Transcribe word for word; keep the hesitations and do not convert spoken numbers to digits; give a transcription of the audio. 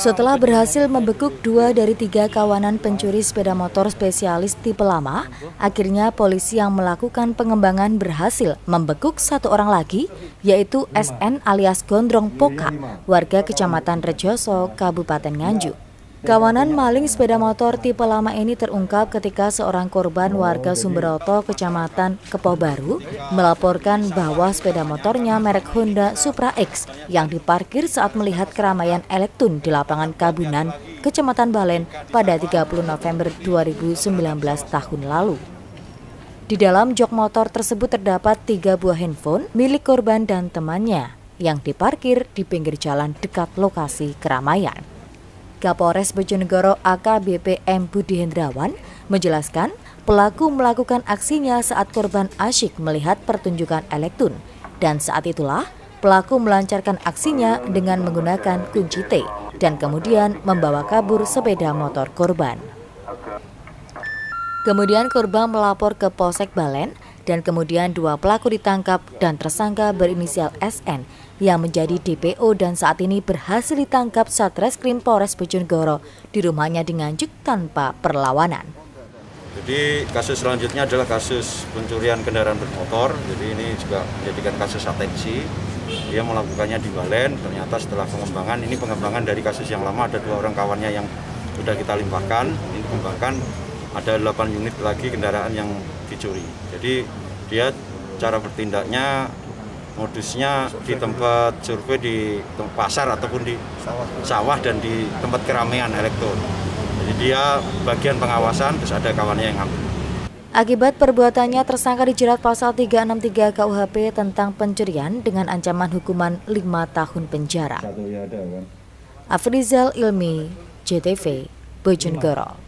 Setelah berhasil membekuk dua dari tiga kawanan pencuri sepeda motor spesialis tipe lama, akhirnya polisi yang melakukan pengembangan berhasil membekuk satu orang lagi, yaitu S N alias Gondrong Poka, warga Kecamatan Rejoso, Kabupaten Nganjuk. Kawanan maling sepeda motor tipe lama ini terungkap ketika seorang korban warga Sumberoto, Kecamatan Kepoh Baru, melaporkan bahwa sepeda motornya merek Honda Supra X yang diparkir saat melihat keramaian elektun di lapangan Kabunan, Kecamatan Balen pada tiga puluh November dua ribu sembilan belas tahun lalu. Di dalam jok motor tersebut terdapat tiga buah handphone milik korban dan temannya yang diparkir di pinggir jalan dekat lokasi keramaian. Kapolres Bojonegoro A K B P M Budi Hendrawan menjelaskan pelaku melakukan aksinya saat korban asyik melihat pertunjukan elektun dan saat itulah pelaku melancarkan aksinya dengan menggunakan kunci T dan kemudian membawa kabur sepeda motor korban. Kemudian korban melapor ke Polsek Balen dan kemudian dua pelaku ditangkap dan tersangka berinisial S N yang menjadi D P O dan saat ini berhasil ditangkap Satreskrim Polres Bojonegoro di rumahnya di Nganjuk tanpa perlawanan. Jadi kasus selanjutnya adalah kasus pencurian kendaraan bermotor. Jadi ini juga menjadikan kasus atensi. Dia melakukannya di Balen. Ternyata setelah pengembangan, ini pengembangan dari kasus yang lama, ada dua orang kawannya yang sudah kita limpahkan. Ini dikembangkan ada delapan unit lagi kendaraan yang dicuri. Jadi dia cara bertindaknya, modusnya di tempat survei di pasar ataupun di sawah dan di tempat keramaian elektron. Jadi dia bagian pengawasan, terus ada kawannya yang ngambil. Akibat perbuatannya, tersangka dijerat pasal tiga enam tiga K U H P tentang pencurian dengan ancaman hukuman lima tahun penjara. Afrizal Ilmi, J T V, Bojonegoro.